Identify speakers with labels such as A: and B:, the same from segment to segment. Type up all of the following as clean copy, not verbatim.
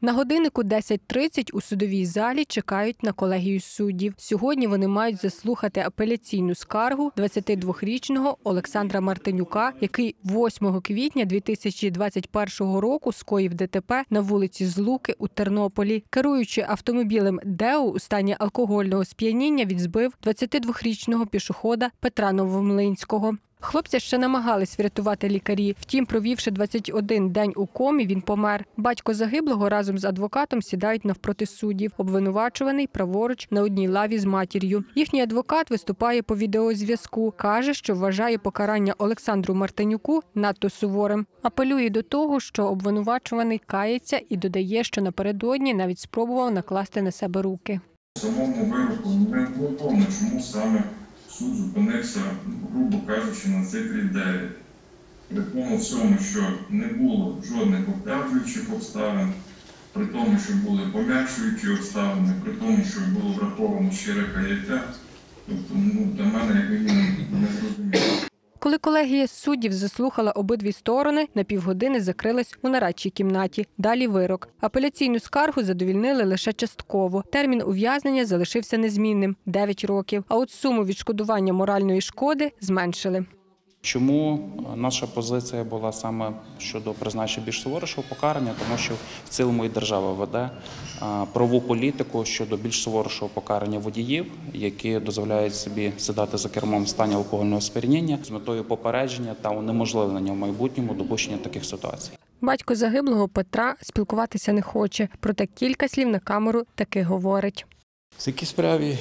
A: На годиннику 10:30 у судовій залі чекають на колегію суддів. Сьогодні вони мають заслухати апеляційну скаргу 22-річного Олександра Мартинюка, який 8 квітня 2021 року скоїв ДТП на вулиці Злуки у Тернополі. Керуючи автомобілем ДЕУ у стані алкогольного сп'яніння, він збив 22-річного пішохода Петра Новомлинського. Хлопця ще намагались врятувати лікарі. Втім, провівши 21 день у комі, він помер. Батько загиблого разом з адвокатом сідають навпроти суддів. Обвинувачуваний праворуч на одній лаві з матір'ю. Їхній адвокат виступає по відеозв'язку. Каже, що вважає покарання Олександру Мартинюку надто суворим. Апелює до того, що обвинувачуваний кається і додає, що напередодні навіть спробував накласти на себе руки.
B: В самому вироку не було повно, чому саме суд зупинився, грубо кажучи, на цифрі 9. При тому всьому, що не було жодних обтяжуючих обставин, при тому, що були пом'якшуючі обставини, при тому, що було враховано щире каяття, тобто для мене, як мінімум, не зрозуміло.
A: Коли колегія суддів заслухала обидві сторони, на півгодини закрилась у нарадчій кімнаті. Далі вирок. Апеляційну скаргу задовільнили лише частково. Термін ув'язнення залишився незмінним – 9 років. А от суму відшкодування моральної шкоди зменшили.
C: Чому наша позиція була саме щодо призначення більш суворішого покарання? Тому що в цілому і держава веде правову політику щодо більш суворішого покарання водіїв, які дозволяють собі сідати за кермом в стані алкогольного сп'яніння з метою попередження та унеможливлення в майбутньому допущення таких ситуацій.
A: Батько загиблого Петра спілкуватися не хоче, проте кілька слів на камеру таки говорить.
D: В такій справі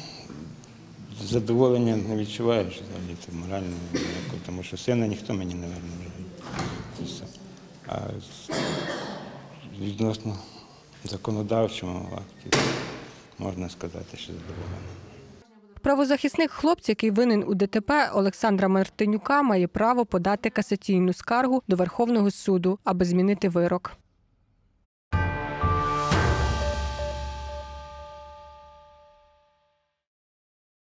D: задоволення не відчуваєш взагалі, це морально, тому що сина ніхто мені не верне. А відносно законодавчому акті можна сказати, що задоволений.
A: Правозахисник хлопця, який винен у ДТП Олександра Мартинюка, має право подати касаційну скаргу до Верховного суду, аби змінити вирок.